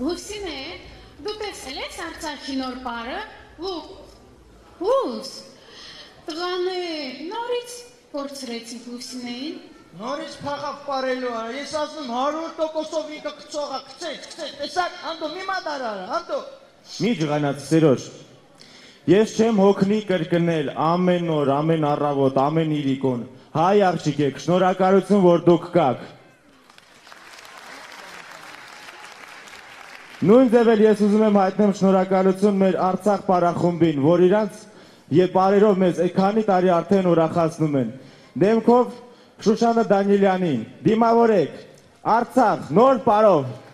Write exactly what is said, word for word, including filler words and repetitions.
Լուսինե, դու տեսել ես Արցախի նոր պարը, լուս, տղանը նորից փորձրեցիք Լուսինեին։ Նորից փաղավ պարելու արա, ես ասում հարյուր տոկոսով ինքը կծողա, կծեց, կծեց, տեսակ, անդո մի մադար արա, անդո։ Մի ջղանաց սերոշ, ես չեմ հոգնի կրկնել ամեն օր, ամեն առավոտ, ամեն իրիկոն, հայ աղջիկ եք, շնորհակալություն, որ դուք կաք։ Նույն ձևել ես ուզում եմ հայտնեմ շնորհակալություն մեր Արցախ պարախումբին, որ իրանց եւ բարերով մեզ քանի տարի արդեն ուրախացնում են։ Դեմքով Շուշանը Դանիելյանին, դիմավորեք, Արցախ, նոր պարով։